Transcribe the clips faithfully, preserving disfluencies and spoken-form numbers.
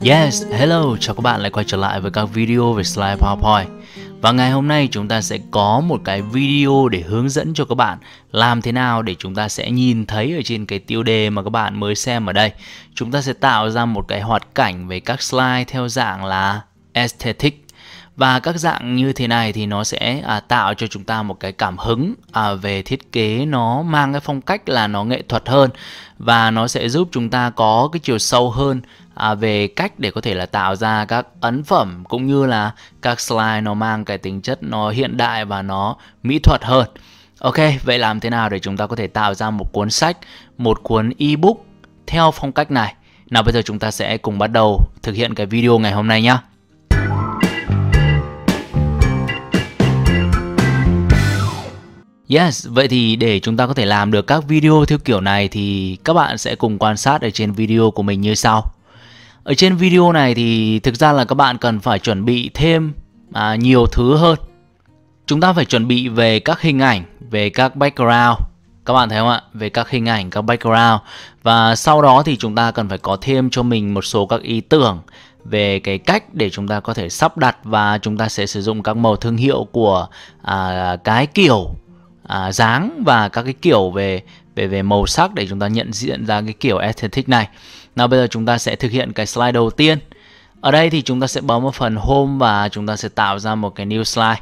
Yes, hello, chào các bạn lại quay trở lại với các video về slide PowerPoint. Và ngày hôm nay chúng ta sẽ có một cái video để hướng dẫn cho các bạn làm thế nào để chúng ta sẽ nhìn thấy ở trên cái tiêu đề mà các bạn mới xem ở đây. Chúng ta sẽ tạo ra một cái hoạt cảnh về các slide theo dạng là aesthetic. Và các dạng như thế này thì nó sẽ à, tạo cho chúng ta một cái cảm hứng à, về thiết kế, nó mang cái phong cách là nó nghệ thuật hơn. Và nó sẽ giúp chúng ta có cái chiều sâu hơn à, về cách để có thể là tạo ra các ấn phẩm cũng như là các slide nó mang cái tính chất nó hiện đại và nó mỹ thuật hơn. Ok, vậy làm thế nào để chúng ta có thể tạo ra một cuốn sách, một cuốn ebook theo phong cách này? Nào bây giờ chúng ta sẽ cùng bắt đầu thực hiện cái video ngày hôm nay nhé. Yes, vậy thì để chúng ta có thể làm được các video theo kiểu này thì các bạn sẽ cùng quan sát ở trên video của mình như sau. Ở trên video này thì thực ra là các bạn cần phải chuẩn bị thêm à, nhiều thứ hơn. Chúng ta phải chuẩn bị về các hình ảnh, về các background. Các bạn thấy không ạ? Về các hình ảnh, các background. Và sau đó thì chúng ta cần phải có thêm cho mình một số các ý tưởng về cái cách để chúng ta có thể sắp đặt, và chúng ta sẽ sử dụng các màu thương hiệu của à, cái kiểu À, dáng và các cái kiểu về về về màu sắc để chúng ta nhận diện ra cái kiểu aesthetic này. Nào bây giờ chúng ta sẽ thực hiện cái slide đầu tiên. Ở đây thì chúng ta sẽ bấm vào phần home và chúng ta sẽ tạo ra một cái new slide.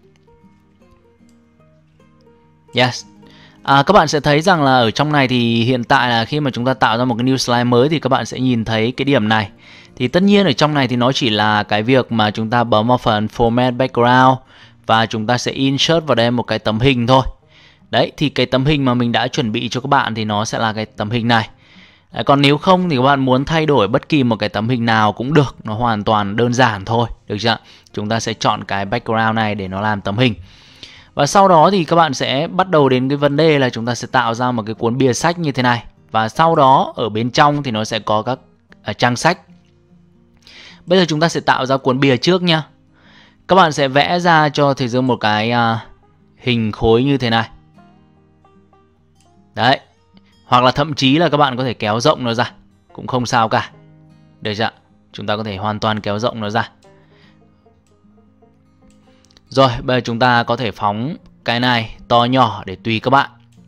Yes. À, các bạn sẽ thấy rằng là ở trong này thì hiện tại là khi mà chúng ta tạo ra một cái new slide mới thì các bạn sẽ nhìn thấy cái điểm này. Thì tất nhiên ở trong này thì nó chỉ là cái việc mà chúng ta bấm vào phần format background và chúng ta sẽ insert vào đây một cái tấm hình thôi. Đấy, thì cái tấm hình mà mình đã chuẩn bị cho các bạn thì nó sẽ là cái tấm hình này. Đấy, còn nếu không thì các bạn muốn thay đổi bất kỳ một cái tấm hình nào cũng được. Nó hoàn toàn đơn giản thôi, được chưa? Chúng ta sẽ chọn cái background này để nó làm tấm hình. Và sau đó thì các bạn sẽ bắt đầu đến cái vấn đề là chúng ta sẽ tạo ra một cái cuốn bìa sách như thế này. Và sau đó ở bên trong thì nó sẽ có các uh, trang sách. Bây giờ chúng ta sẽ tạo ra cuốn bìa trước nha. Các bạn sẽ vẽ ra cho thầy Dương một cái uh, hình khối như thế này. Đấy. Hoặc là thậm chí là các bạn có thể kéo rộng nó ra, cũng không sao cả. Được chưa? Chúng ta có thể hoàn toàn kéo rộng nó ra. Rồi, bây giờ chúng ta có thể phóng cái này to nhỏ để tùy các bạn.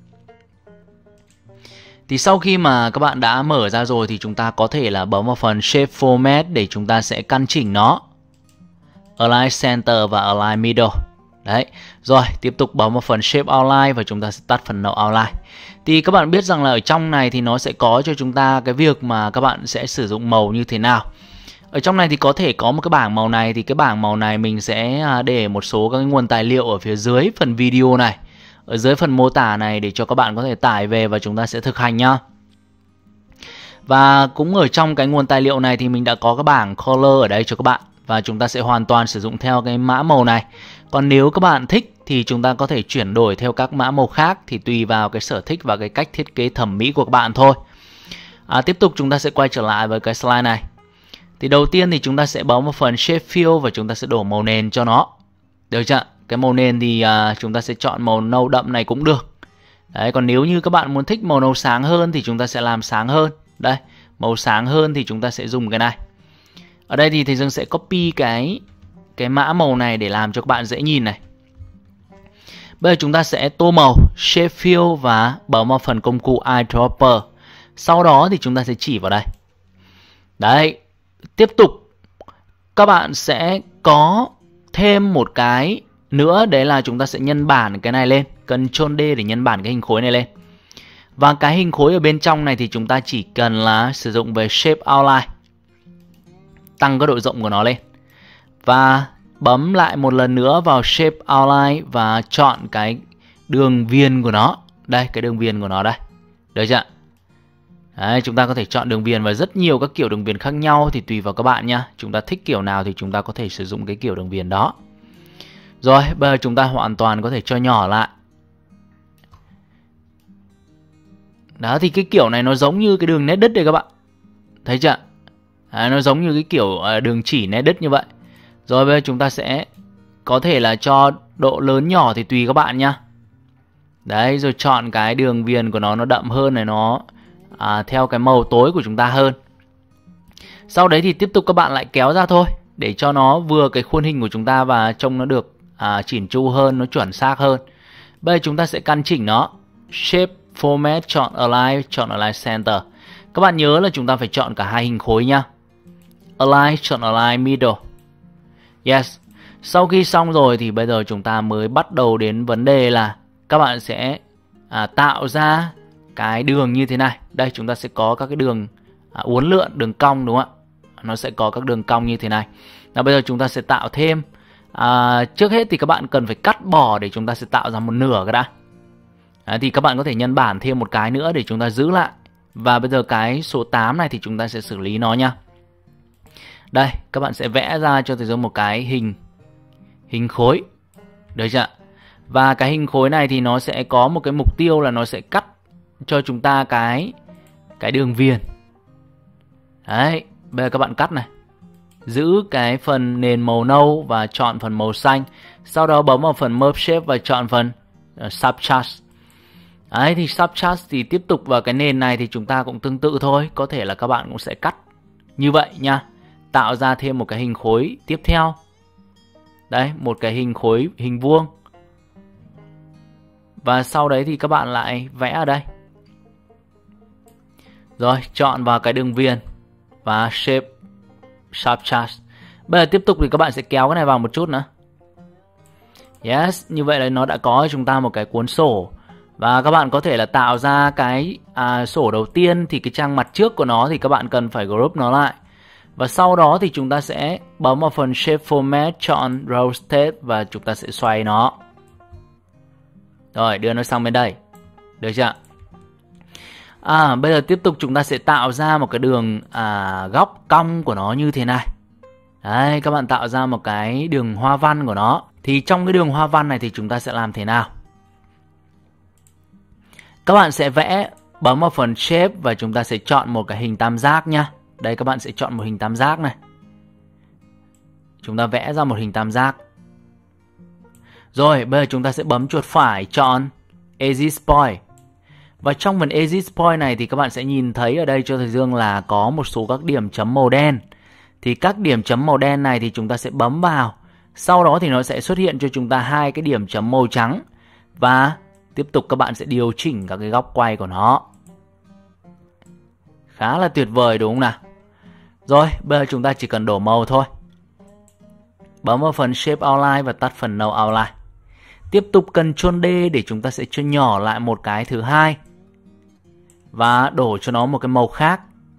Thì sau khi mà các bạn đã mở ra rồi thì chúng ta có thể là bấm vào phần Shape Format để chúng ta sẽ căn chỉnh nó. Align Center và Align Middle. Đấy. Rồi, tiếp tục bấm vào phần Shape Outline và chúng ta sẽ tắt phần No Outline. Thì các bạn biết rằng là ở trong này thì nó sẽ có cho chúng ta cái việc mà các bạn sẽ sử dụng màu như thế nào. Ở trong này thì có thể có một cái bảng màu này, thì cái bảng màu này mình sẽ để một số các nguồn tài liệu ở phía dưới phần video này, ở dưới phần mô tả này để cho các bạn có thể tải về và chúng ta sẽ thực hành nhá. Và cũng ở trong cái nguồn tài liệu này thì mình đã có cái bảng color ở đây cho các bạn. Và chúng ta sẽ hoàn toàn sử dụng theo cái mã màu này. Còn nếu các bạn thích thì chúng ta có thể chuyển đổi theo các mã màu khác, thì tùy vào cái sở thích và cái cách thiết kế thẩm mỹ của các bạn thôi. À, tiếp tục chúng ta sẽ quay trở lại với cái slide này. Thì đầu tiên thì chúng ta sẽ bấm vào phần Shape Fill và chúng ta sẽ đổ màu nền cho nó. Được chưa? Cái màu nền thì à, chúng ta sẽ chọn màu nâu đậm này cũng được. Đấy, còn nếu như các bạn muốn thích màu nâu sáng hơn thì chúng ta sẽ làm sáng hơn. Đây, màu sáng hơn thì chúng ta sẽ dùng cái này. Ở đây thì thầy Dương sẽ copy cái cái mã màu này để làm cho các bạn dễ nhìn này. Bây giờ chúng ta sẽ tô màu, Shape Fill và bấm vào phần công cụ Eyedropper. Sau đó thì chúng ta sẽ chỉ vào đây. Đấy, tiếp tục các bạn sẽ có thêm một cái nữa, đấy là chúng ta sẽ nhân bản cái này lên, Ctrl D để nhân bản cái hình khối này lên. Và cái hình khối ở bên trong này thì chúng ta chỉ cần là sử dụng về Shape Outline, tăng cái độ rộng của nó lên. Và bấm lại một lần nữa vào Shape Outline và chọn cái đường viền của nó. Đây, cái đường viền của nó đây. Được chưa? Đấy, chúng ta có thể chọn đường viền và rất nhiều các kiểu đường viền khác nhau, thì tùy vào các bạn nha. Chúng ta thích kiểu nào thì chúng ta có thể sử dụng cái kiểu đường viền đó. Rồi, bây giờ chúng ta hoàn toàn có thể cho nhỏ lại. Đó, thì cái kiểu này nó giống như cái đường nét đứt đây các bạn. Thấy chưa? Đấy, nó giống như cái kiểu đường chỉ nét đứt như vậy. Rồi bây giờ chúng ta sẽ có thể là cho độ lớn nhỏ thì tùy các bạn nhá. Đấy, rồi chọn cái đường viền của nó nó đậm hơn này, nó à, theo cái màu tối của chúng ta hơn. Sau đấy thì tiếp tục các bạn lại kéo ra thôi, để cho nó vừa cái khuôn hình của chúng ta và trông nó được à, chỉn chu hơn, nó chuẩn xác hơn. Bây giờ chúng ta sẽ căn chỉnh nó. Shape, Format, chọn Align, chọn Align Center. Các bạn nhớ là chúng ta phải chọn cả hai hình khối nhá. Align, chọn Align Middle. Yes. Sau khi xong rồi thì bây giờ chúng ta mới bắt đầu đến vấn đề là các bạn sẽ à, tạo ra cái đường như thế này. Đây chúng ta sẽ có các cái đường à, uốn lượn, đường cong đúng không ạ? Nó sẽ có các đường cong như thế này. Và bây giờ chúng ta sẽ tạo thêm. À, trước hết thì các bạn cần phải cắt bỏ để chúng ta sẽ tạo ra một nửa cái đã. À, thì các bạn có thể nhân bản thêm một cái nữa để chúng ta giữ lại. Và bây giờ cái số tám này thì chúng ta sẽ xử lý nó nha. Đây, các bạn sẽ vẽ ra cho thầy Dương một cái hình hình khối. Được chưa? Và cái hình khối này thì nó sẽ có một cái mục tiêu là nó sẽ cắt cho chúng ta cái cái đường viền. Đấy, bây giờ các bạn cắt này. Giữ cái phần nền màu nâu và chọn phần màu xanh. Sau đó bấm vào phần Merge Shape và chọn phần uh, Subchart. Đấy, thì Subchart thì tiếp tục vào cái nền này thì chúng ta cũng tương tự thôi. Có thể là các bạn cũng sẽ cắt như vậy nha. Tạo ra thêm một cái hình khối tiếp theo. Đấy, một cái hình khối hình vuông. Và sau đấy thì các bạn lại vẽ ở đây. Rồi, chọn vào cái đường viền và Shape, Subchart. Bây giờ tiếp tục thì các bạn sẽ kéo cái này vào một chút nữa. Yes, như vậy là nó đã có cho chúng ta một cái cuốn sổ. Và các bạn có thể là tạo ra cái à, sổ đầu tiên thì cái trang mặt trước của nó thì các bạn cần phải group nó lại. Và sau đó thì chúng ta sẽ bấm vào phần Shape Format, chọn Rotate và chúng ta sẽ xoay nó. Rồi, đưa nó sang bên đây. Được chưa? À, bây giờ tiếp tục chúng ta sẽ tạo ra một cái đường à, góc cong của nó như thế này. Đấy, các bạn tạo ra một cái đường hoa văn của nó. Thì trong cái đường hoa văn này thì chúng ta sẽ làm thế nào? Các bạn sẽ vẽ, bấm vào phần Shape và chúng ta sẽ chọn một cái hình tam giác nhá. Đây, các bạn sẽ chọn một hình tam giác này. Chúng ta vẽ ra một hình tam giác. Rồi, bây giờ chúng ta sẽ bấm chuột phải chọn Exit Point. Và trong phần Exit Point này thì các bạn sẽ nhìn thấy ở đây cho thầy Dương là có một số các điểm chấm màu đen. Thì các điểm chấm màu đen này thì chúng ta sẽ bấm vào. Sau đó thì nó sẽ xuất hiện cho chúng ta hai cái điểm chấm màu trắng. Và tiếp tục các bạn sẽ điều chỉnh các cái góc quay của nó. Khá là tuyệt vời đúng không nào? Rồi, bây giờ chúng ta chỉ cần đổ màu thôi. Bấm vào phần Shape Outline và tắt phần No Outline. Tiếp tục Ctrl D để chúng ta sẽ cho nhỏ lại một cái thứ hai. Và đổ cho nó một cái màu khác.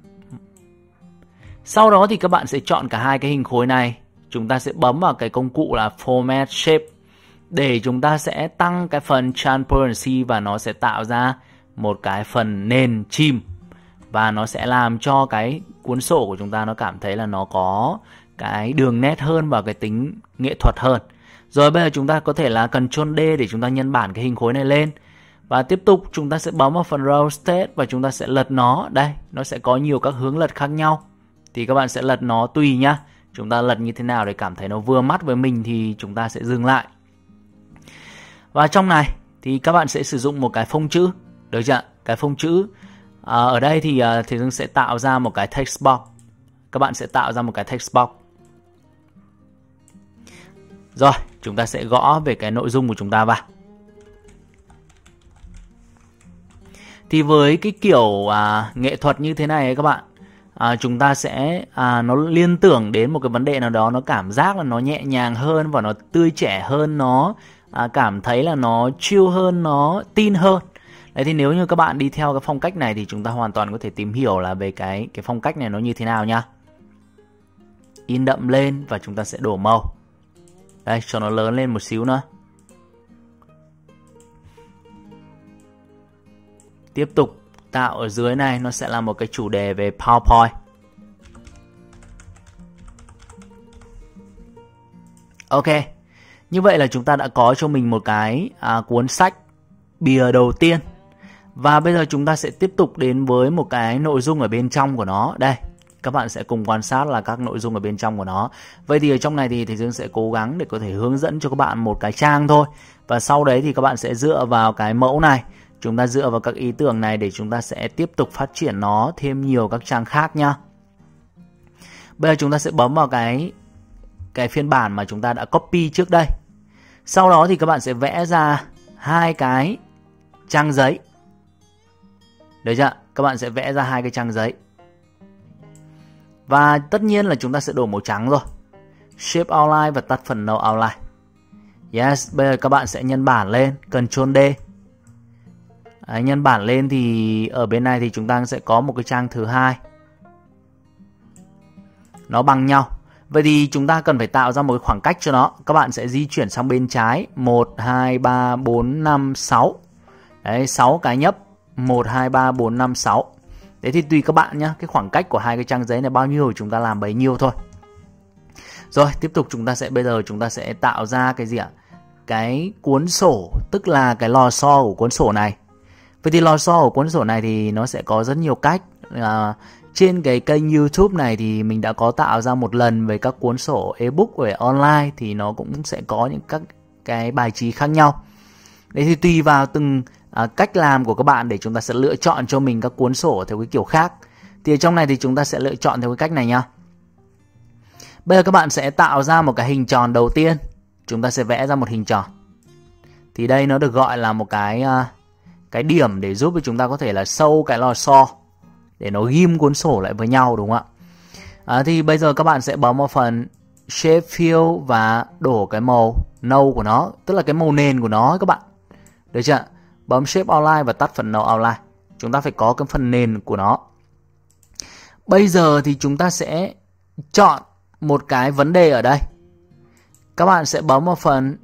Sau đó thì các bạn sẽ chọn cả hai cái hình khối này. Chúng ta sẽ bấm vào cái công cụ là Format Shape. Để chúng ta sẽ tăng cái phần Transparency và nó sẽ tạo ra một cái phần nền chìm. Và nó sẽ làm cho cái cuốn sổ của chúng ta nó cảm thấy là nó có cái đường nét hơn và cái tính nghệ thuật hơn. Rồi bây giờ chúng ta có thể là Ctrl D để chúng ta nhân bản cái hình khối này lên. Và tiếp tục chúng ta sẽ bấm vào phần Rotate và chúng ta sẽ lật nó. Đây, nó sẽ có nhiều các hướng lật khác nhau. Thì các bạn sẽ lật nó tùy nhá. Chúng ta lật như thế nào để cảm thấy nó vừa mắt với mình thì chúng ta sẽ dừng lại. Và trong này thì các bạn sẽ sử dụng một cái phông chữ. Được chưa? Cái phông chữ. À, ở đây thì uh, thầy Dương sẽ tạo ra một cái text box. Các bạn sẽ tạo ra một cái text box. Rồi, chúng ta sẽ gõ về cái nội dung của chúng ta vào. Thì với cái kiểu à, nghệ thuật như thế này ấy các bạn, à, chúng ta sẽ à, nó liên tưởng đến một cái vấn đề nào đó, nó cảm giác là nó nhẹ nhàng hơn và nó tươi trẻ hơn, nó à, cảm thấy là nó chill hơn, nó tin hơn. Đấy, thì nếu như các bạn đi theo cái phong cách này thì chúng ta hoàn toàn có thể tìm hiểu là về cái cái phong cách này nó như thế nào nhá. In đậm lên và chúng ta sẽ đổ màu. Đây, cho nó lớn lên một xíu nữa. Tiếp tục tạo ở dưới này, nó sẽ là một cái chủ đề về PowerPoint. Ok, như vậy là chúng ta đã có cho mình một cái à, cuốn sách bìa đầu tiên. Và bây giờ chúng ta sẽ tiếp tục đến với một cái nội dung ở bên trong của nó. Đây, các bạn sẽ cùng quan sát là các nội dung ở bên trong của nó. Vậy thì ở trong này thì thầy Dương sẽ cố gắng để có thể hướng dẫn cho các bạn một cái trang thôi. Và sau đấy thì các bạn sẽ dựa vào cái mẫu này, chúng ta dựa vào các ý tưởng này để chúng ta sẽ tiếp tục phát triển nó thêm nhiều các trang khác nhá. Bây giờ chúng ta sẽ bấm vào cái cái phiên bản mà chúng ta đã copy trước đây. Sau đó thì các bạn sẽ vẽ ra hai cái trang giấy. Được chưa? Các bạn sẽ vẽ ra hai cái trang giấy. Và tất nhiên là chúng ta sẽ đổ màu trắng rồi. Shape outline và tắt phần no outline. Yes, bây giờ các bạn sẽ nhân bản lên, Ctrl D. Đấy, nhân bản lên thì ở bên này thì chúng ta sẽ có một cái trang thứ hai. Nó bằng nhau. Vậy thì chúng ta cần phải tạo ra một cái khoảng cách cho nó. Các bạn sẽ di chuyển sang bên trái. một, hai, ba, bốn, năm, sáu. Đấy, sáu cái nhấp. một, hai, ba, bốn, năm, sáu. Đấy thì tùy các bạn nhé. Cái khoảng cách của hai cái trang giấy này bao nhiêu chúng ta làm bấy nhiêu thôi. Rồi, tiếp tục chúng ta sẽ bây giờ chúng ta sẽ tạo ra cái gì ạ? Cái cuốn sổ, tức là cái lò xo của cuốn sổ này. Vậy thì lò xo của cuốn sổ này thì nó sẽ có rất nhiều cách. À, trên cái kênh YouTube này thì mình đã có tạo ra một lần về các cuốn sổ ebook về online, thì nó cũng sẽ có những các cái bài trí khác nhau. Đấy thì tùy vào từng à, cách làm của các bạn để chúng ta sẽ lựa chọn cho mình các cuốn sổ theo cái kiểu khác. Thì ở trong này thì chúng ta sẽ lựa chọn theo cái cách này nhá. Bây giờ các bạn sẽ tạo ra một cái hình tròn đầu tiên. Chúng ta sẽ vẽ ra một hình tròn. Thì đây nó được gọi là một cái uh, cái điểm để giúp cho chúng ta có thể là sâu cái lò xo để nó ghim cuốn sổ lại với nhau, đúng không ạ? À, thì bây giờ các bạn sẽ bấm vào phần Shape Fill và đổ cái màu nâu của nó, tức là cái màu nền của nó các bạn. Được chưa? Bấm Shape Outline và tắt phần No Outline. Chúng ta phải có cái phần nền của nó. Bây giờ thì chúng ta sẽ chọn một cái vấn đề ở đây. Các bạn sẽ bấm vào phần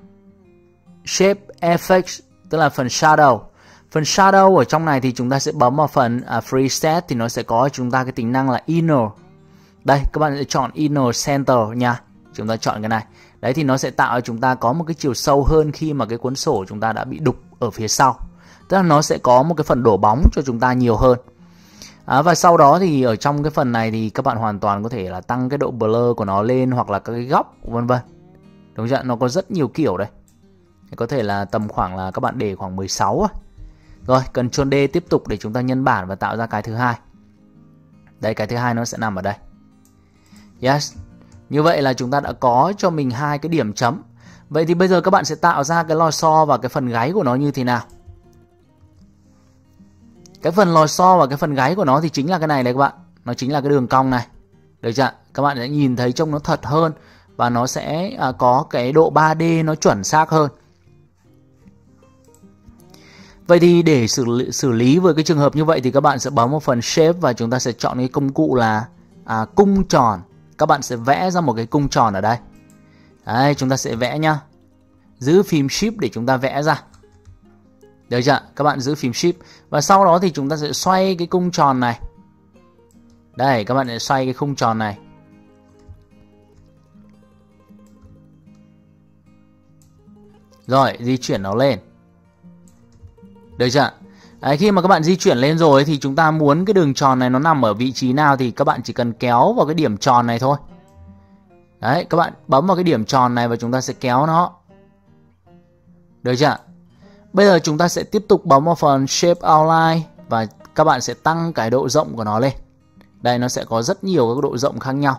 Shape Effects, tức là phần Shadow. Phần Shadow ở trong này thì chúng ta sẽ bấm vào phần uh, Preset, thì nó sẽ có chúng ta cái tính năng là Inner. Đây, các bạn sẽ chọn Inner Center nha. Chúng ta chọn cái này. Đấy thì nó sẽ tạo cho chúng ta có một cái chiều sâu hơn khi mà cái cuốn sổ chúng ta đã bị đục ở phía sau. Tức là nó sẽ có một cái phần đổ bóng cho chúng ta nhiều hơn. À, và sau đó thì ở trong cái phần này thì các bạn hoàn toàn có thể là tăng cái độ blur của nó lên, hoặc là các cái góc vân vân. Đúng chưa? Nó có rất nhiều kiểu đây. Có thể là tầm khoảng là các bạn để khoảng mười sáu à. Rồi, Ctrl D tiếp tục để chúng ta nhân bản và tạo ra cái thứ hai. Đây, cái thứ hai nó sẽ nằm ở đây. Yes. Như vậy là chúng ta đã có cho mình hai cái điểm chấm. Vậy thì bây giờ các bạn sẽ tạo ra cái lò xo và cái phần gáy của nó như thế nào? Cái phần lò xo và cái phần gáy của nó thì chính là cái này đấy các bạn. Nó chính là cái đường cong này. Được chưa? Các bạn sẽ nhìn thấy trông nó thật hơn. Và nó sẽ à, có cái độ ba D nó chuẩn xác hơn. Vậy thì để xử, xử lý với cái trường hợp như vậy thì các bạn sẽ bấm vào phần Shape và chúng ta sẽ chọn cái công cụ là à, cung tròn. Các bạn sẽ vẽ ra một cái cung tròn ở đây. Đấy, chúng ta sẽ vẽ nhá. Giữ phím Shift để chúng ta vẽ ra. Được chưa? Các bạn giữ phím Shift. Và sau đó thì chúng ta sẽ xoay cái cung tròn này. Đây, các bạn sẽ xoay cái khung tròn này. Rồi, di chuyển nó lên. Được chưa? Đấy, khi mà các bạn di chuyển lên rồi thì chúng ta muốn cái đường tròn này nó nằm ở vị trí nào thì các bạn chỉ cần kéo vào cái điểm tròn này thôi. Đấy, các bạn bấm vào cái điểm tròn này và chúng ta sẽ kéo nó. Được chưa? Bây giờ chúng ta sẽ tiếp tục bấm vào phần Shape Outline và các bạn sẽ tăng cái độ rộng của nó lên. Đây, nó sẽ có rất nhiều các độ rộng khác nhau.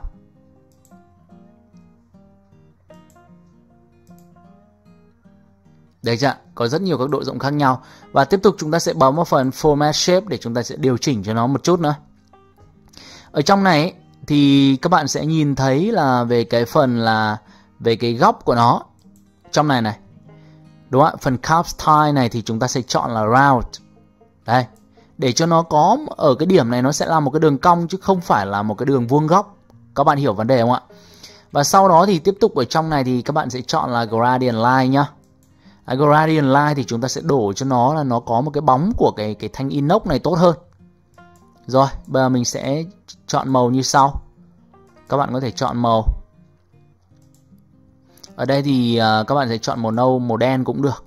Đấy chưa? Có rất nhiều các độ rộng khác nhau. Và tiếp tục chúng ta sẽ bấm vào phần Format Shape để chúng ta sẽ điều chỉnh cho nó một chút nữa. Ở trong này ấy, thì các bạn sẽ nhìn thấy là về cái phần là về cái góc của nó. Trong này này. Đúng không ạ? Phần Curve Style này thì chúng ta sẽ chọn là Round. Đây. Để cho nó có ở cái điểm này nó sẽ là một cái đường cong chứ không phải là một cái đường vuông góc. Các bạn hiểu vấn đề không ạ? Và sau đó thì tiếp tục ở trong này thì các bạn sẽ chọn là Gradient Line nhá. À, Gradient Line thì chúng ta sẽ đổ cho nó là nó có một cái bóng của cái, cái thanh inox này tốt hơn. Rồi, bây giờ mình sẽ chọn màu như sau. Các bạn có thể chọn màu. Ở đây thì uh, các bạn sẽ chọn màu nâu, màu đen cũng được.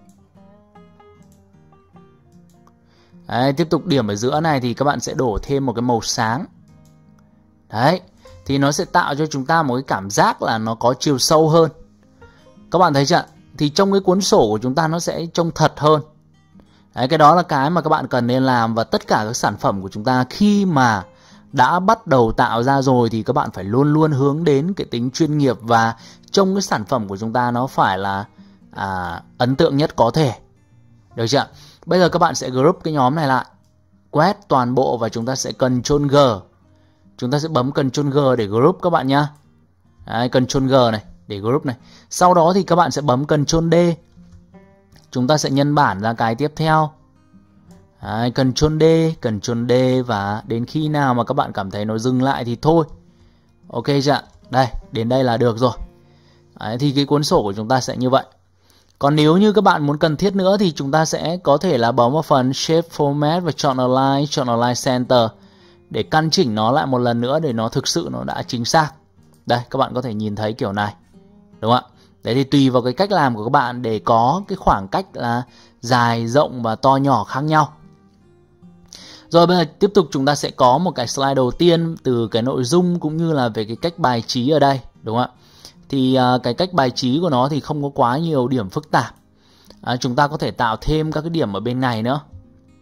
Đấy, tiếp tục điểm ở giữa này thì các bạn sẽ đổ thêm một cái màu sáng. Đấy, thì nó sẽ tạo cho chúng ta một cái cảm giác là nó có chiều sâu hơn. Các bạn thấy chưa? Thì trong cái cuốn sổ của chúng ta nó sẽ trông thật hơn. Đấy, cái đó là cái mà các bạn cần nên làm. Và tất cả các sản phẩm của chúng ta khi mà đã bắt đầu tạo ra rồi thì các bạn phải luôn luôn hướng đến cái tính chuyên nghiệp và trông cái sản phẩm của chúng ta nó phải là à, ấn tượng nhất có thể. Được chưa? Bây giờ các bạn sẽ group cái nhóm này lại, quét toàn bộ và chúng ta sẽ Ctrl G. Chúng ta sẽ bấm Ctrl G để group các bạn nhá. Đấy, Ctrl G này để group này. Sau đó thì các bạn sẽ bấm Ctrl D. Chúng ta sẽ nhân bản ra cái tiếp theo. Đấy, Ctrl D, Ctrl D và đến khi nào mà các bạn cảm thấy nó dừng lại thì thôi. Ok chưa? Đây, đến đây là được rồi. Đấy, thì cái cuốn sổ của chúng ta sẽ như vậy. Còn nếu như các bạn muốn cần thiết nữa thì chúng ta sẽ có thể là bấm vào phần Shape Format và chọn Align, chọn Align Center để căn chỉnh nó lại một lần nữa để nó thực sự nó đã chính xác. Đây, các bạn có thể nhìn thấy kiểu này. Đúng không ạ? Đấy thì tùy vào cái cách làm của các bạn để có cái khoảng cách là dài, rộng và to nhỏ khác nhau. Rồi bây giờ tiếp tục chúng ta sẽ có một cái slide đầu tiên từ cái nội dung cũng như là về cái cách bài trí ở đây. Đúng không ạ? Thì uh, cái cách bài trí của nó thì không có quá nhiều điểm phức tạp. À, chúng ta có thể tạo thêm các cái điểm ở bên này nữa.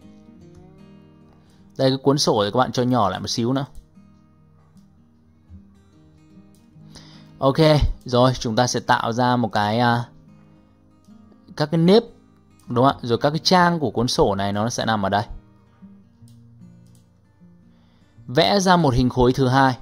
Đây cái cuốn sổ thì các bạn cho nhỏ lại một xíu nữa. Ok, rồi chúng ta sẽ tạo ra một cái uh, các cái nếp, đúng không ạ? Rồi các cái trang của cuốn sổ này nó sẽ nằm ở đây. Vẽ ra một hình khối thứ hai.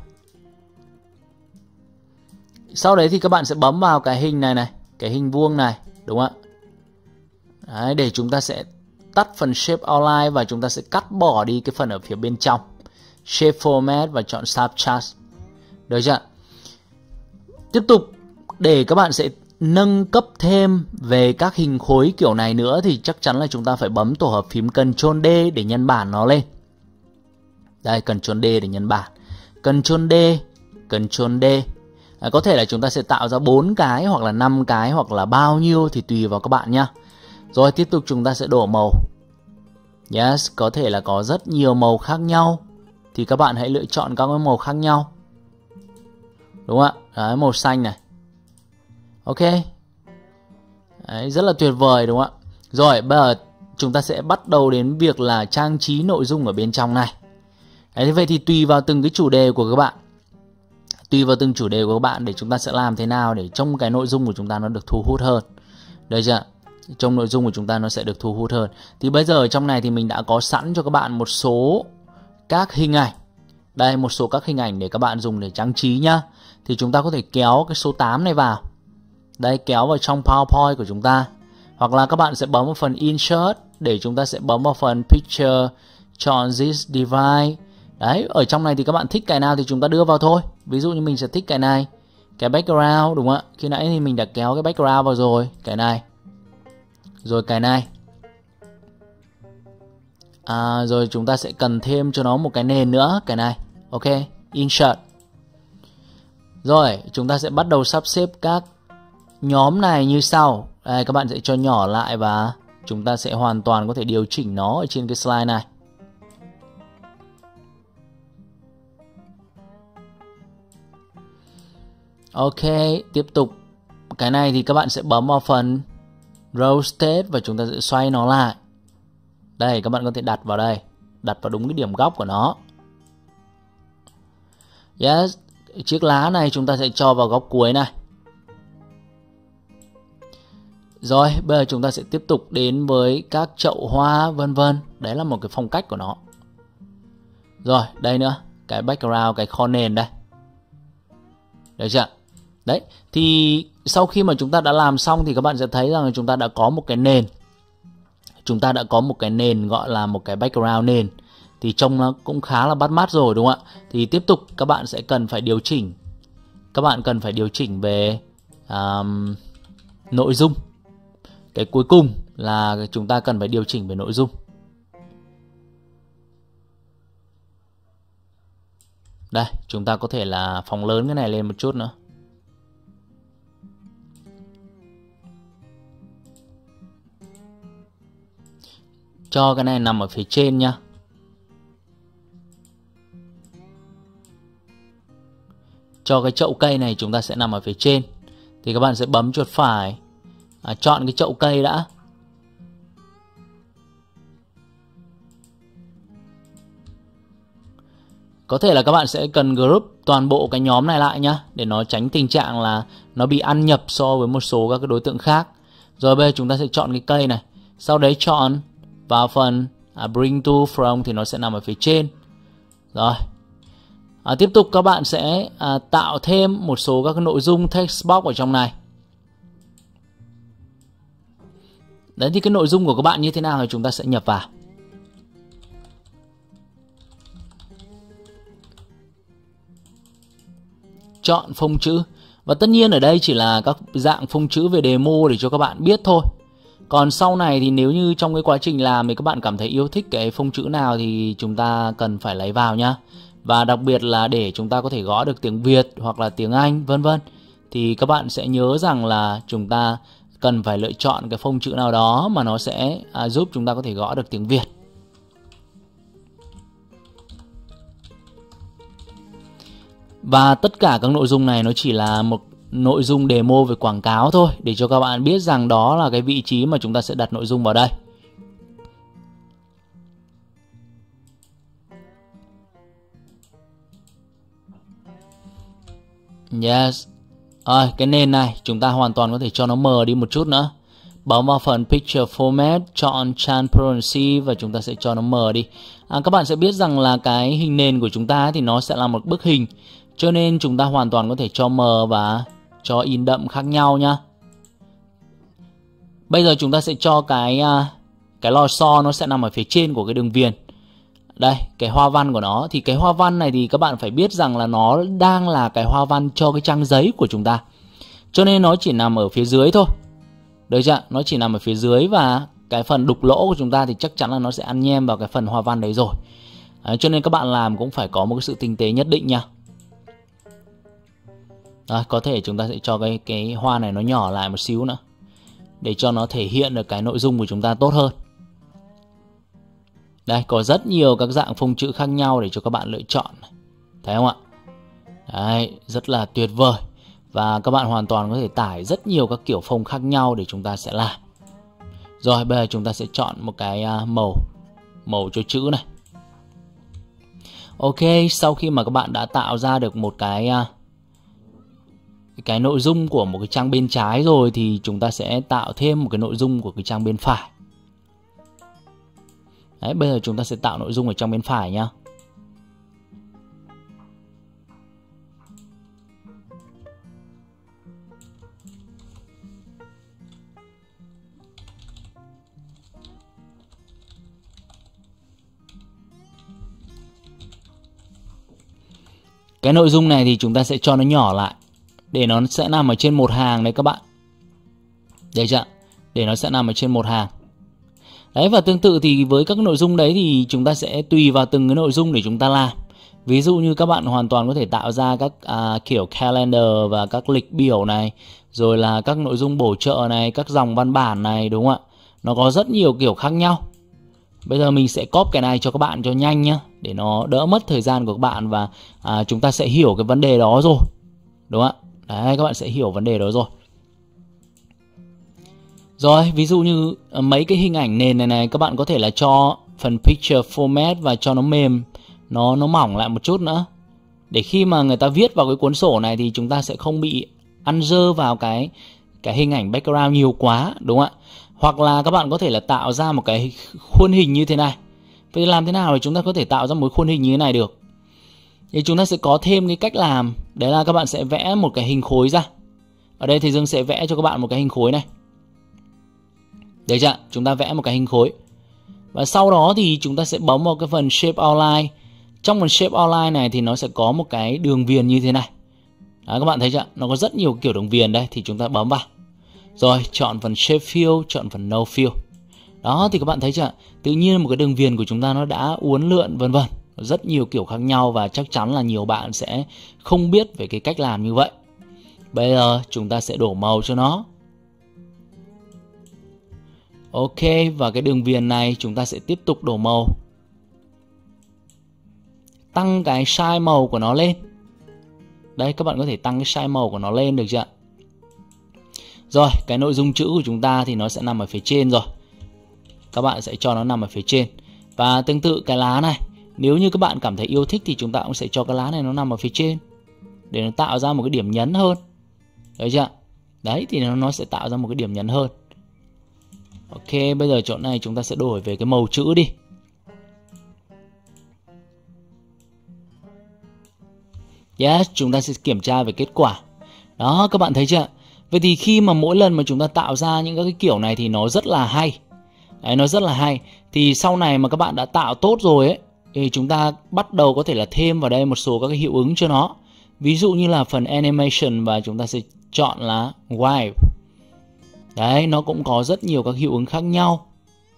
Sau đấy thì các bạn sẽ bấm vào cái hình này này, cái hình vuông này, đúng không ạ? Đấy, để chúng ta sẽ tắt phần Shape Outline và chúng ta sẽ cắt bỏ đi cái phần ở phía bên trong. Shape Format và chọn Sharp Chart. Được chưa? Tiếp tục để các bạn sẽ nâng cấp thêm về các hình khối kiểu này nữa thì chắc chắn là chúng ta phải bấm tổ hợp phím Ctrl D để nhân bản nó lên. Đây, Ctrl D để nhân bản. Ctrl D, Ctrl D. À, có thể là chúng ta sẽ tạo ra bốn cái hoặc là năm cái hoặc là bao nhiêu thì tùy vào các bạn nhá. Rồi tiếp tục chúng ta sẽ đổ màu. Yes, có thể là có rất nhiều màu khác nhau thì các bạn hãy lựa chọn các màu khác nhau. Đúng không ạ? Đấy, màu xanh này. Ok. Đấy, rất là tuyệt vời đúng không ạ? Rồi bây giờ chúng ta sẽ bắt đầu đến việc là trang trí nội dung ở bên trong này. Đấy, vậy thì tùy vào từng cái chủ đề của các bạn. Tùy vào từng chủ đề của các bạn để chúng ta sẽ làm thế nào để trong cái nội dung của chúng ta nó được thu hút hơn. Được chưa? Trong nội dung của chúng ta nó sẽ được thu hút hơn. Thì bây giờ trong này thì mình đã có sẵn cho các bạn một số các hình ảnh. Đây, một số các hình ảnh để các bạn dùng để trang trí nhá. Thì chúng ta có thể kéo cái số tám này vào. Đây, kéo vào trong PowerPoint của chúng ta. Hoặc là các bạn sẽ bấm vào phần Insert để chúng ta sẽ bấm vào phần Picture, chọn This Device. Đấy, ở trong này thì các bạn thích cái nào thì chúng ta đưa vào thôi. Ví dụ như mình sẽ thích cái này, cái background, đúng không ạ? Khi nãy thì mình đã kéo cái background vào rồi, cái này. Rồi cái này. À, rồi chúng ta sẽ cần thêm cho nó một cái nền nữa, cái này. Ok, Insert. Rồi, chúng ta sẽ bắt đầu sắp xếp các nhóm này như sau. Đây, các bạn sẽ cho nhỏ lại và chúng ta sẽ hoàn toàn có thể điều chỉnh nó ở trên cái slide này. Ok, tiếp tục. Cái này thì các bạn sẽ bấm vào phần Rotate và chúng ta sẽ xoay nó lại. Đây, các bạn có thể đặt vào đây. Đặt vào đúng cái điểm góc của nó. Yes, chiếc lá này chúng ta sẽ cho vào góc cuối này. Rồi, bây giờ chúng ta sẽ tiếp tục đến với các chậu hoa vân vân. Đấy là một cái phong cách của nó. Rồi, đây nữa, cái background, cái kho nền đây. Được chưa? Đấy, thì sau khi mà chúng ta đã làm xong thì các bạn sẽ thấy rằng chúng ta đã có một cái nền. Chúng ta đã có một cái nền gọi là một cái background nền. Thì trông nó cũng khá là bắt mắt rồi đúng không ạ? Thì tiếp tục các bạn sẽ cần phải điều chỉnh. Các bạn cần phải điều chỉnh về um, nội dung. Cái cuối cùng là chúng ta cần phải điều chỉnh về nội dung. Đây, chúng ta có thể là phóng lớn cái này lên một chút nữa. Cho cái này nằm ở phía trên nhá. Cho cái chậu cây này chúng ta sẽ nằm ở phía trên. Thì các bạn sẽ bấm chuột phải, à, chọn cái chậu cây đã. Có thể là các bạn sẽ cần group toàn bộ cái nhóm này lại nhá, để nó tránh tình trạng là nó bị ăn nhập so với một số các cái đối tượng khác. Rồi bây giờ chúng ta sẽ chọn cái cây này. Sau đấy chọn vào phần à, Bring to From thì nó sẽ nằm ở phía trên. Rồi à, tiếp tục các bạn sẽ à, tạo thêm một số các cái nội dung text box ở trong này. Đấy thì cái nội dung của các bạn như thế nào thì chúng ta sẽ nhập vào. Chọn phông chữ. Và tất nhiên ở đây chỉ là các dạng phông chữ về demo để cho các bạn biết thôi. Còn sau này thì nếu như trong cái quá trình làm thì các bạn cảm thấy yêu thích cái phông chữ nào thì chúng ta cần phải lấy vào nhá. Và đặc biệt là để chúng ta có thể gõ được tiếng Việt hoặc là tiếng Anh vân vân, thì các bạn sẽ nhớ rằng là chúng ta cần phải lựa chọn cái phông chữ nào đó mà nó sẽ à, giúp chúng ta có thể gõ được tiếng Việt. Và tất cả các nội dung này nó chỉ là một nội dung demo về quảng cáo thôi, để cho các bạn biết rằng đó là cái vị trí mà chúng ta sẽ đặt nội dung vào đây. Yes. Rồi, cái nền này chúng ta hoàn toàn có thể cho nó mờ đi một chút nữa. Bấm vào phần Picture Format, chọn Transparency và chúng ta sẽ cho nó mờ đi. À, các bạn sẽ biết rằng là cái hình nền của chúng ta thì nó sẽ là một bức hình, cho nên chúng ta hoàn toàn có thể cho mờ và cho in đậm khác nhau nhá. Bây giờ chúng ta sẽ cho cái cái lò xo nó sẽ nằm ở phía trên của cái đường viền. Đây, cái hoa văn của nó. Thì cái hoa văn này thì các bạn phải biết rằng là nó đang là cái hoa văn cho cái trang giấy của chúng ta, cho nên nó chỉ nằm ở phía dưới thôi. Được chưa? Nó chỉ nằm ở phía dưới và cái phần đục lỗ của chúng ta thì chắc chắn là nó sẽ ăn nhem vào cái phần hoa văn đấy rồi. Đấy, cho nên các bạn làm cũng phải có một cái sự tinh tế nhất định nha. Đó, có thể chúng ta sẽ cho cái, cái hoa này nó nhỏ lại một xíu nữa, để cho nó thể hiện được cái nội dung của chúng ta tốt hơn. Đây, có rất nhiều các dạng phông chữ khác nhau để cho các bạn lựa chọn. Thấy không ạ? Đấy, rất là tuyệt vời. Và các bạn hoàn toàn có thể tải rất nhiều các kiểu phông khác nhau để chúng ta sẽ làm. Rồi, bây giờ chúng ta sẽ chọn một cái màu, màu cho chữ này. Ok, sau khi mà các bạn đã tạo ra được một cái cái nội dung của một cái trang bên trái rồi, thì chúng ta sẽ tạo thêm một cái nội dung của cái trang bên phải. Đấy, bây giờ chúng ta sẽ tạo nội dung ở trong bên phải nhá. Cái nội dung này thì chúng ta sẽ cho nó nhỏ lại, để nó sẽ nằm ở trên một hàng đấy các bạn. Đấy chưa? Để nó sẽ nằm ở trên một hàng. Đấy, và tương tự thì với các nội dung đấy thì chúng ta sẽ tùy vào từng cái nội dung để chúng ta làm. Ví dụ như các bạn hoàn toàn có thể tạo ra các à, kiểu calendar và các lịch biểu này, rồi là các nội dung bổ trợ này, các dòng văn bản này, đúng không ạ? Nó có rất nhiều kiểu khác nhau. Bây giờ mình sẽ copy cái này cho các bạn cho nhanh nhá, để nó đỡ mất thời gian của các bạn và à, chúng ta sẽ hiểu cái vấn đề đó rồi. Đúng không ạ? Đấy, các bạn sẽ hiểu vấn đề đó rồi. Rồi, ví dụ như mấy cái hình ảnh nền này này, các bạn có thể là cho phần Picture Format và cho nó mềm, nó nó mỏng lại một chút nữa, để khi mà người ta viết vào cái cuốn sổ này thì chúng ta sẽ không bị ăn dơ vào cái cái hình ảnh background nhiều quá, đúng không ạ? Hoặc là các bạn có thể là tạo ra một cái khuôn hình như thế này. Vậy làm thế nào để chúng ta có thể tạo ra một khuôn hình như thế này được? Thì chúng ta sẽ có thêm cái cách làm, đấy là các bạn sẽ vẽ một cái hình khối ra. Ở đây thì Dương sẽ vẽ cho các bạn một cái hình khối này. Đấy chưa? Chúng ta vẽ một cái hình khối. Và sau đó thì chúng ta sẽ bấm vào cái phần Shape Outline. Trong phần Shape Outline này thì nó sẽ có một cái đường viền như thế này. Đấy, các bạn thấy chưa? Nó có rất nhiều kiểu đường viền đây, thì chúng ta bấm vào. Rồi, chọn phần Shape Fill, chọn phần No Fill. Đó, thì các bạn thấy chưa? Tự nhiên một cái đường viền của chúng ta nó đã uốn lượn vân vân. Rất nhiều kiểu khác nhau và chắc chắn là nhiều bạn sẽ không biết về cái cách làm như vậy. Bây giờ chúng ta sẽ đổ màu cho nó. Ok, và cái đường viền này chúng ta sẽ tiếp tục đổ màu. Tăng cái size màu của nó lên. Đây, các bạn có thể tăng cái size màu của nó lên được chưa ạ? Rồi, cái nội dung chữ của chúng ta thì nó sẽ nằm ở phía trên rồi. Các bạn sẽ cho nó nằm ở phía trên. Và tương tự cái lá này, Nếu như các bạn cảm thấy yêu thích thì chúng ta cũng sẽ cho cái lá này nó nằm ở phía trên để nó tạo ra một cái điểm nhấn hơn. Đấy chưa? Đấy thì nó, nó sẽ tạo ra một cái điểm nhấn hơn. Ok, bây giờ chỗ này chúng ta sẽ đổi về cái màu chữ đi. Yes, chúng ta sẽ kiểm tra về kết quả. Đó, các bạn thấy chưa? Vậy thì khi mà mỗi lần mà chúng ta tạo ra những cái kiểu này thì nó rất là hay. Đấy, nó rất là hay. Thì sau này mà các bạn đã tạo tốt rồi ấy, thì chúng ta bắt đầu có thể là thêm vào đây một số các cái hiệu ứng cho nó. Ví dụ như là phần animation và chúng ta sẽ chọn là wipe. Đấy, nó cũng có rất nhiều các hiệu ứng khác nhau.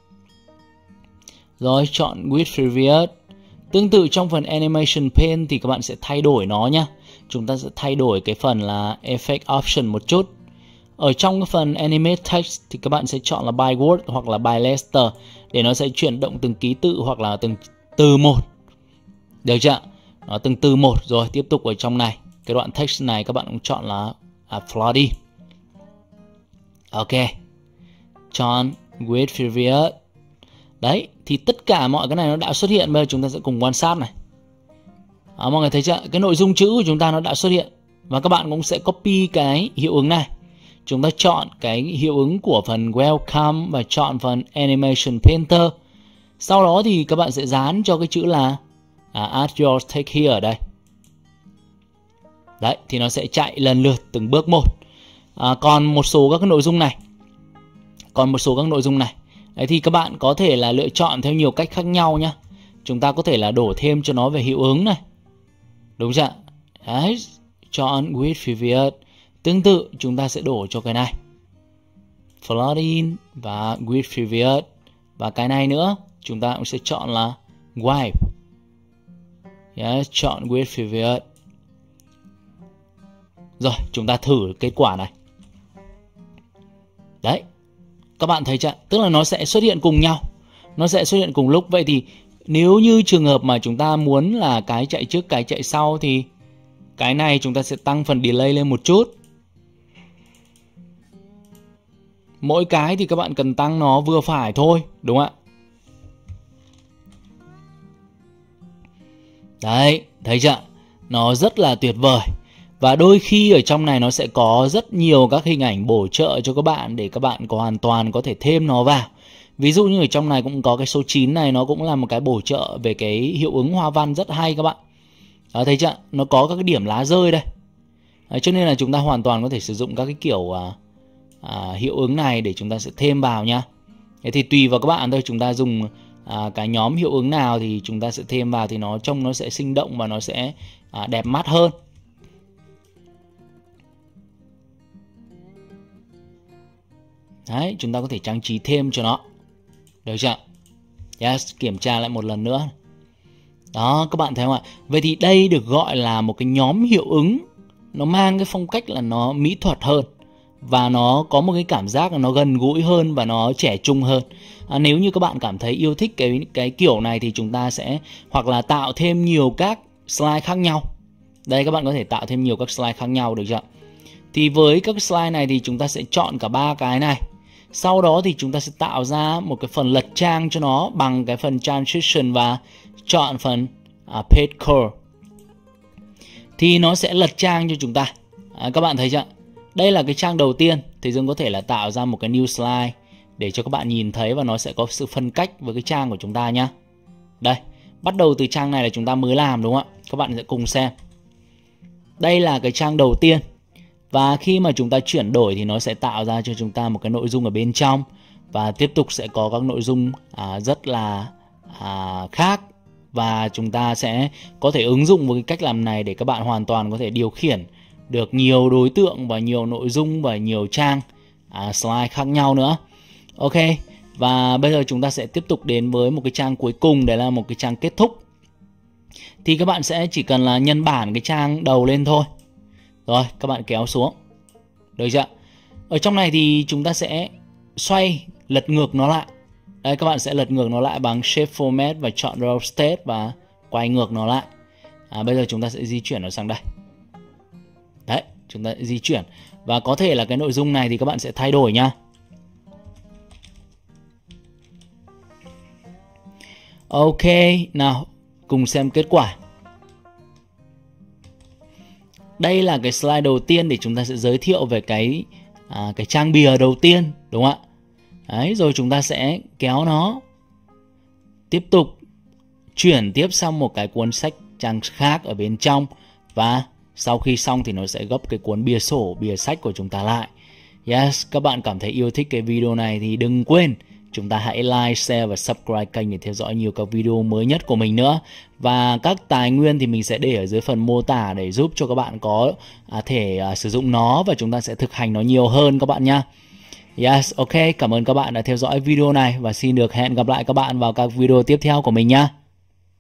Rồi, chọn with previous. Tương tự trong phần animation pane thì các bạn sẽ thay đổi nó nhé. Chúng ta sẽ thay đổi cái phần là effect option một chút. Ở trong cái phần animate text thì các bạn sẽ chọn là by word hoặc là by letter để nó sẽ chuyển động từng ký tự hoặc là từng từ một. Được chưa? Nó từng từ một. Rồi tiếp tục ở trong này, cái đoạn text này các bạn cũng chọn là à, floaty. Ok. Chọn with previous. Đấy, thì tất cả mọi cái này nó đã xuất hiện. Bây giờ chúng ta sẽ cùng quan sát này. À, mọi người thấy chưa? Cái nội dung chữ của chúng ta nó đã xuất hiện. Và các bạn cũng sẽ copy cái hiệu ứng này. Chúng ta chọn cái hiệu ứng của phần welcome và chọn phần animation painter. Sau đó thì các bạn sẽ dán cho cái chữ là à, add your text here ở đây. Đấy, thì nó sẽ chạy lần lượt từng bước một. À, còn một số các cái nội dung này. Còn một số các nội dung này. Đấy thì các bạn có thể là lựa chọn theo nhiều cách khác nhau nhé. Chúng ta có thể là đổ thêm cho nó về hiệu ứng này. Đúng chưa? Đấy, chọn with previous. Tương tự chúng ta sẽ đổ cho cái này floating và with previous. Và cái này nữa chúng ta cũng sẽ chọn là wipe. Yes, chọn with previous. Rồi chúng ta thử kết quả này. Đấy, các bạn thấy chưa? Tức là nó sẽ xuất hiện cùng nhau. Nó sẽ xuất hiện cùng lúc. Vậy thì nếu như trường hợp mà chúng ta muốn là cái chạy trước cái chạy sau thì cái này chúng ta sẽ tăng phần delay lên một chút. Mỗi cái thì các bạn cần tăng nó vừa phải thôi, đúng không ạ? Đấy, thấy chưa? Nó rất là tuyệt vời. Và đôi khi ở trong này nó sẽ có rất nhiều các hình ảnh bổ trợ cho các bạn để các bạn có hoàn toàn có thể thêm nó vào. Ví dụ như ở trong này cũng có cái số chín này, nó cũng là một cái bổ trợ về cái hiệu ứng hoa văn rất hay các bạn. Đó, thấy chưa? Nó có các cái điểm lá rơi đây. Đấy, cho nên là chúng ta hoàn toàn có thể sử dụng các cái kiểu à, à, hiệu ứng này để chúng ta sẽ thêm vào nhá. Thế thì tùy vào các bạn thôi, chúng ta dùng à, cái nhóm hiệu ứng nào thì chúng ta sẽ thêm vào thì nó trông nó sẽ sinh động và nó sẽ à, đẹp mắt hơn. Đấy, chúng ta có thể trang trí thêm cho nó. Được chưa? Yes, kiểm tra lại một lần nữa. Đó, các bạn thấy không ạ? Vậy thì đây được gọi là một cái nhóm hiệu ứng. Nó mang cái phong cách là nó mỹ thuật hơn. Và nó có một cái cảm giác là nó gần gũi hơn và nó trẻ trung hơn. À, nếu như các bạn cảm thấy yêu thích cái, cái kiểu này thì chúng ta sẽ hoặc là tạo thêm nhiều các slide khác nhau. Đây, các bạn có thể tạo thêm nhiều các slide khác nhau, được chưa? Thì với các slide này thì chúng ta sẽ chọn cả ba cái này. Sau đó thì chúng ta sẽ tạo ra một cái phần lật trang cho nó bằng cái phần transition và chọn phần uh, page curve. Thì nó sẽ lật trang cho chúng ta. À, các bạn thấy chưa? Đây là cái trang đầu tiên. Thì Dương có thể là tạo ra một cái new slide để cho các bạn nhìn thấy và nó sẽ có sự phân cách với cái trang của chúng ta nhá. Đây, bắt đầu từ trang này là chúng ta mới làm, đúng không ạ? Các bạn sẽ cùng xem. Đây là cái trang đầu tiên. Và khi mà chúng ta chuyển đổi thì nó sẽ tạo ra cho chúng ta một cái nội dung ở bên trong. Và tiếp tục sẽ có các nội dung à, rất là à, khác. Và chúng ta sẽ có thể ứng dụng với cái cách làm này để các bạn hoàn toàn có thể điều khiển được nhiều đối tượng và nhiều nội dung và nhiều trang à, slide khác nhau nữa. Ok, và bây giờ chúng ta sẽ tiếp tục đến với một cái trang cuối cùng. Đấy là một cái trang kết thúc. Thì các bạn sẽ chỉ cần là nhân bản cái trang đầu lên thôi. Rồi, các bạn kéo xuống. Được chưa? Ở trong này thì chúng ta sẽ xoay, lật ngược nó lại. Đây, các bạn sẽ lật ngược nó lại bằng Shape Format và chọn Rotate và quay ngược nó lại. À, bây giờ chúng ta sẽ di chuyển nó sang đây. Đấy, chúng ta di chuyển. Và có thể là cái nội dung này thì các bạn sẽ thay đổi nha. Ok, nào. cùng xem kết quả. Đây là cái slide đầu tiên để chúng ta sẽ giới thiệu về cái à, cái trang bìa đầu tiên, đúng không ạ? Đấy, rồi chúng ta sẽ kéo nó, tiếp tục chuyển tiếp sang một cái cuốn sách trang khác ở bên trong, và sau khi xong thì nó sẽ gấp cái cuốn bìa sổ, bìa sách của chúng ta lại. Yes, các bạn cảm thấy yêu thích cái video này thì đừng quên chúng ta hãy like, share và subscribe kênh để theo dõi nhiều các video mới nhất của mình nữa. Và các tài nguyên thì mình sẽ để ở dưới phần mô tả để giúp cho các bạn có à, thể à, sử dụng nó và chúng ta sẽ thực hành nó nhiều hơn các bạn nhé. Yes, ok, cảm ơn các bạn đã theo dõi video này và xin được hẹn gặp lại các bạn vào các video tiếp theo của mình nhé.